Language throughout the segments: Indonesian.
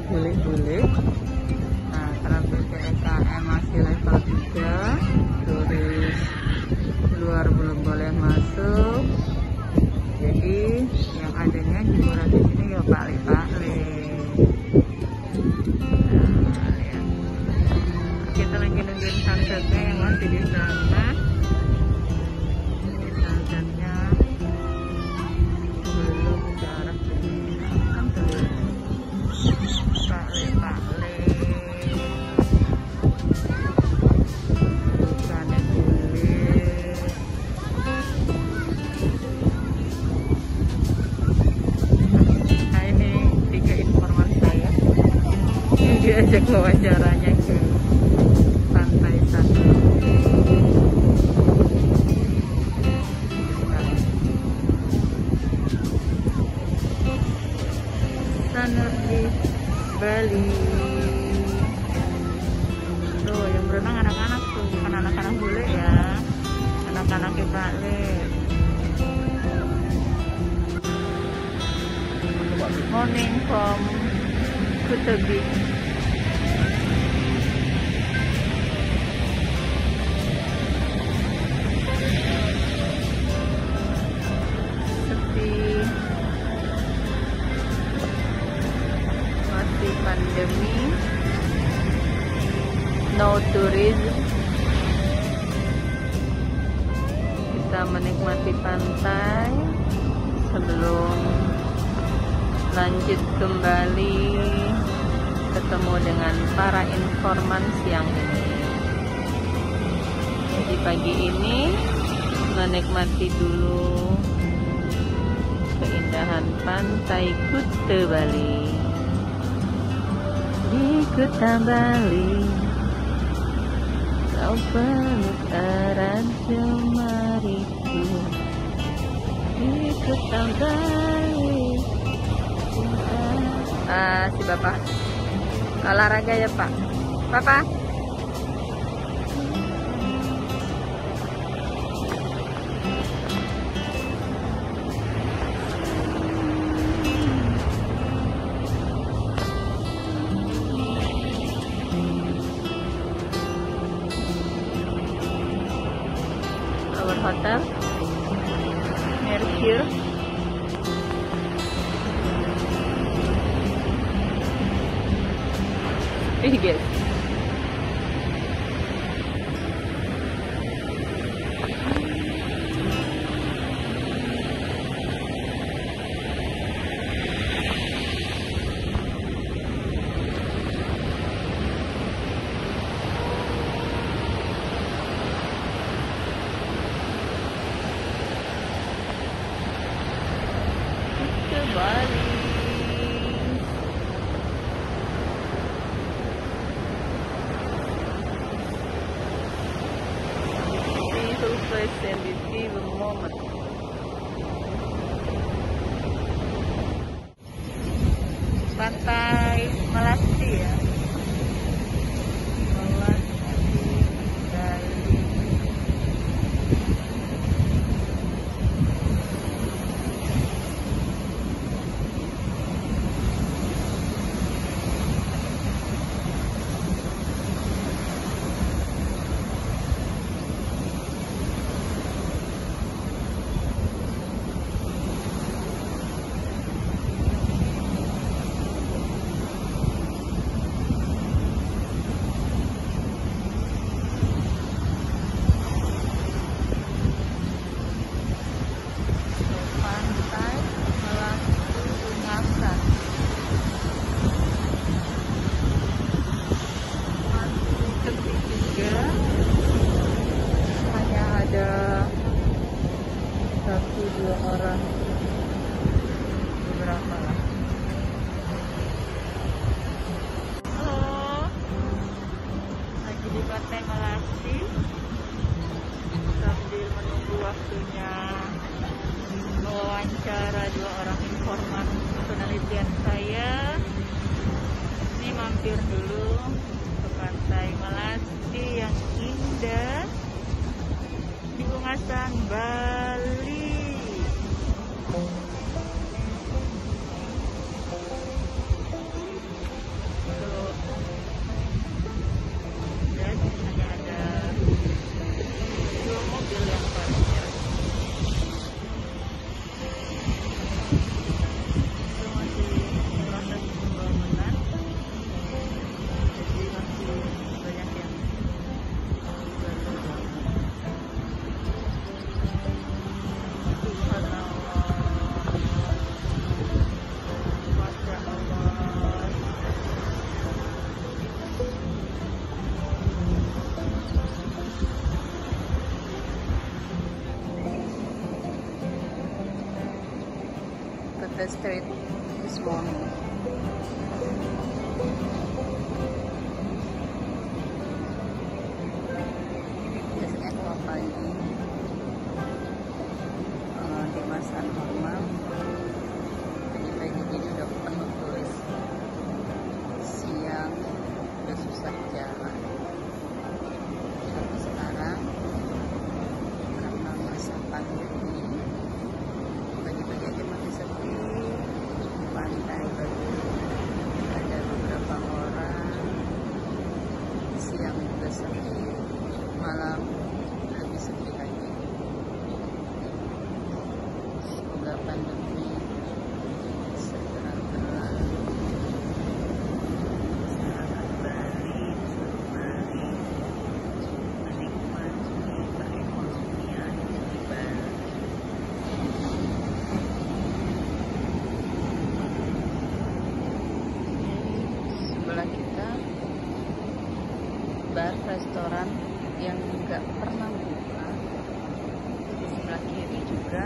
boleh-boleh. Nah, terakhir PPKM masih level 3, turis luar belum boleh masuk. Jadi yang adanya hiburan di sini ya Pak Le. Nah, lihat. Kita lagi nungguin sunsetnya yang masih di sana. Sunsetnya belum ke arah sini. Kan tuh Pak Le. Bukannya kulit. Nah, ini 3 informan saya. Ini diajak wawancaranya ke pantai sana. Sanur di Bali. Tuh yang berenang anak-anak tuh, bukan anak-anak bule ya, anak-anak Pak Le. Morning from Kuta Beach. Masih pandemi, no tourism. Kita menikmati pantai sebelum lanjut kembali ketemu dengan para informan siang ini. Jadi pagi ini menikmati dulu keindahan pantai Kuta Bali. Di Kuta Bali, kau penutaran jemariku. Di Kuta Bali. Si Bapak olahraga ya Pak. Bapak. Our hotel near here. Guys, ke Bali. And the moment. Pantai Melasti ya. Melasti Bali. Orang beberapa lah. Halo, lagi di Pantai Melasti sambil menunggu waktunya mewawancara 2 orang informan penelitian saya. Ini mampir dulu ke Pantai Melasti yang indah di Ungasan, Bali. the street this morning. Just ekor pagi di masa normal. Pagi-pagi gini udah penuh turis. Siang udah susah jalan. Tapi sekarang karena masa pandemi, pagi-pagi aja masih sepi. Pantai baru ada beberapa orang, siang juga sepi, malam lebih sepi lagi. Semoga pandemi segera berlalu, masyarakat Bali kembali menikmati perekonomian di Bali. Sebelah kita bar restoran yang nggak pernah buka. Di sebelah kiri juga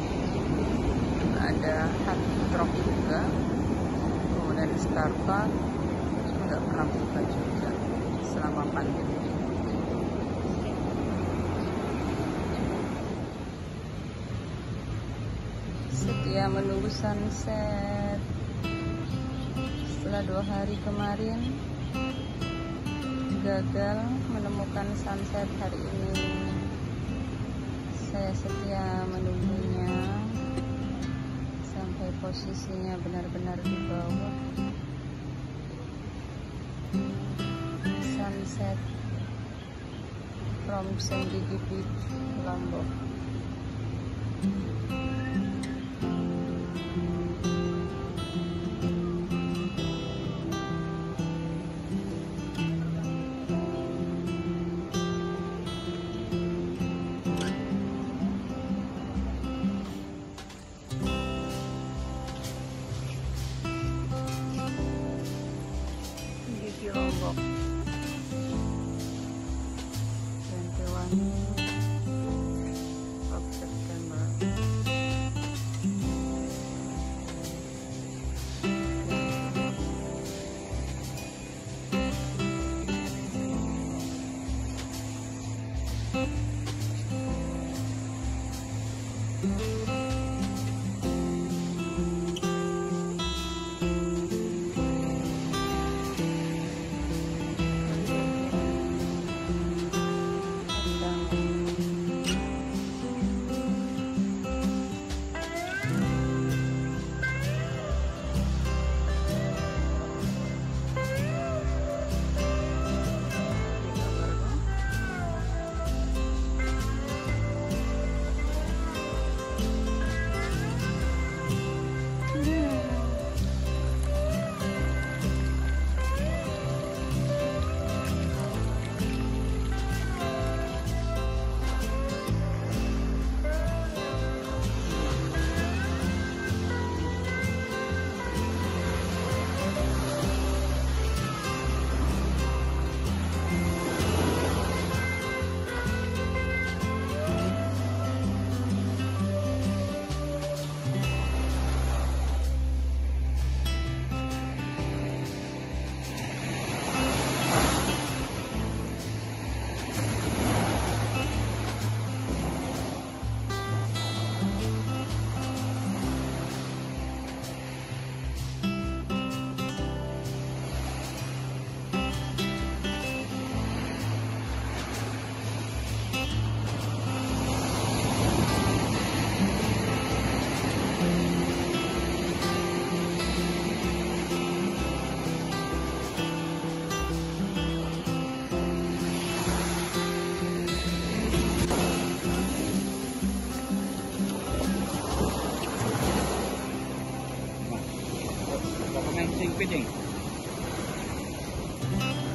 ada hard rock juga, kemudian Starbucks nggak pernah buka juga selama pandemi. Setia menunggu sunset. Setelah 2 hari kemarin gagal menemukan sunset, hari ini saya setia menunggunya sampai posisinya benar-benar di bawah. Sunset from Senggigi Beach, Lombok. Di Lombok 21 of September. Commencing fitting.